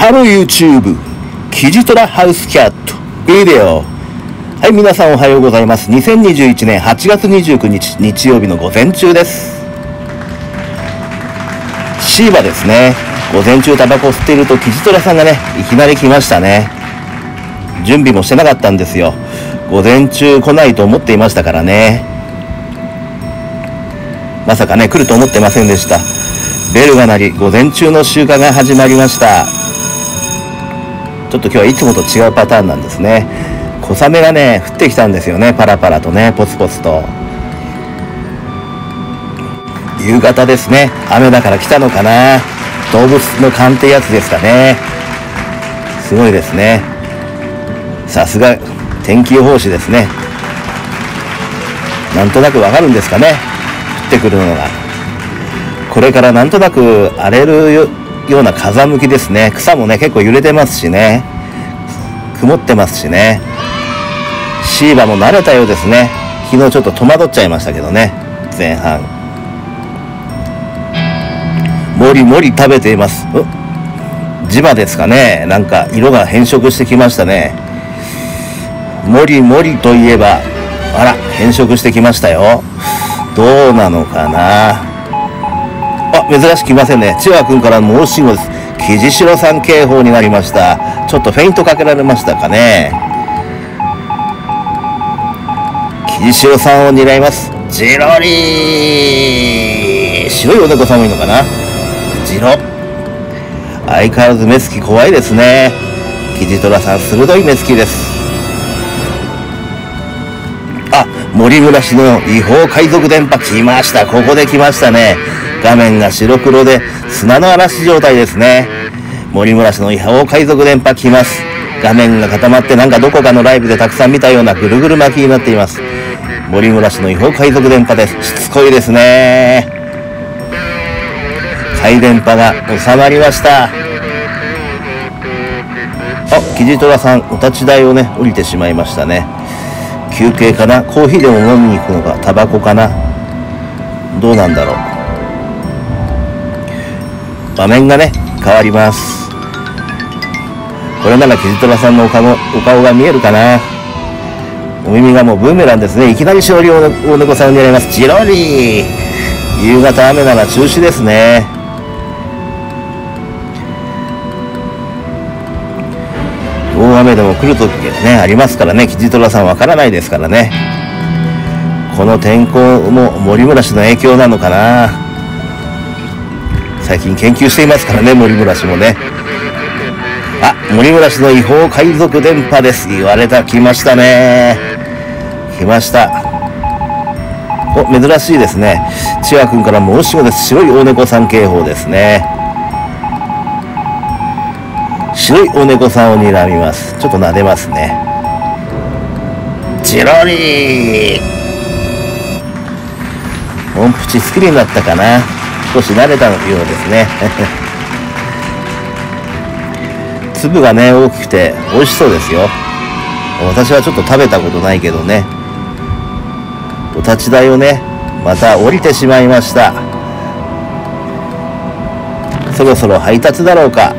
ハロー YouTube キジトラハウスキャットビデオ。はい、皆さんおはようございます。2021年8月29日日曜日の午前中です。シーバですね。午前中タバコを吸っているとキジトラさんがねいきなり来ましたね。準備もしてなかったんですよ。午前中来ないと思っていましたからね。まさかね来ると思ってませんでした。ベルが鳴り午前中の集荷が始まりました。ちょっと今日はいつもと違うパターンなんですね。小雨がね降ってきたんですよね。パラパラとねポツポツと。夕方ですね。雨だから来たのかな。動物の勘ってやつですかね。すごいですね。さすが天気予報士ですね。なんとなくわかるんですかね、降ってくるのが。これからなんとなく荒れるような風向きですね。草もね結構揺れてますしね、曇ってますしね。シーバも慣れたようですね。昨日ちょっと戸惑っちゃいましたけどね。前半もりもり食べています。地場ですかね。なんか色が変色してきましたね。もりもりといえばあら変色してきましたよ。どうなのかな。珍しく来ませんね。千葉君からの申し子です。キジシロさん警報になりました。ちょっとフェイントかけられましたかね。キジシロさんを狙います。ジロリー。白いお猫さんもいいのかな。ジロ。相変わらず目つき怖いですね。キジトラさん鋭い目つきです。森村氏の違法海賊電波来ました。ここで来ましたね。画面が白黒で砂の嵐状態ですね。森村氏の違法海賊電波来ます。画面が固まってなんかどこかのライブでたくさん見たようなぐるぐる巻きになっています。森村氏の違法海賊電波です。しつこいですね。海電波が収まりました。キジトラさんお立ち台をね降りてしまいましたね。休憩かな。コーヒーでも飲みに行くのか、タバコかな。どうなんだろう。画面がね変わります。これならキジトラさんのお顔が見えるかな。お耳がもうブーメランですね。いきなり勝利お猫さんを狙います。ジロリー。夕方雨なら中止ですね。大雨でも来るときねありますからね。キジトラさんわからないですからね。この天候も森村氏の影響なのかな。最近研究していますからね森村氏もね。森村氏の違法海賊電波です。言われた。来ましたね。来ました。珍しいですね。千葉君から申し子です。白い大猫さん警報ですね。白いお猫さんを睨みます。ちょっと撫でますね。ジロリー。音符ち好きになったかな。少し慣れたようですね。粒がね大きくて美味しそうですよ。私はちょっと食べたことないけどね。お立ち台をねまた降りてしまいました。そろそろ配達だろうか。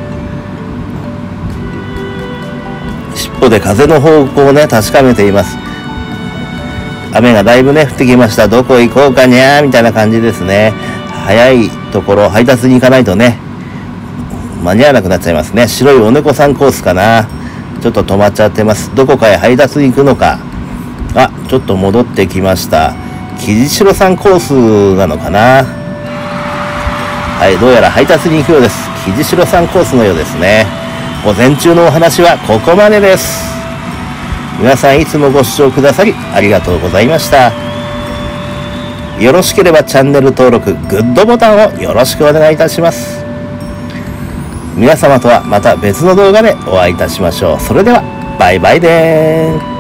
尻尾で風の方向をね確かめています。雨がだいぶね降ってきました。どこ行こうかにゃーみたいな感じですね。早いところ配達に行かないとね間に合わなくなっちゃいますね。白いお猫さんコースかな。ちょっと止まっちゃってます。どこかへ配達に行くのか。ちょっと戻ってきました。キジシロさんコースなのかな。どうやら配達に行くようです。キジシロさんコースのようですね。午前中のお話はここまでです。皆さんいつもご視聴くださりありがとうございました。よろしければチャンネル登録、グッドボタンをよろしくお願いいたします。皆様とはまた別の動画でお会いいたしましょう。それではバイバイでーす。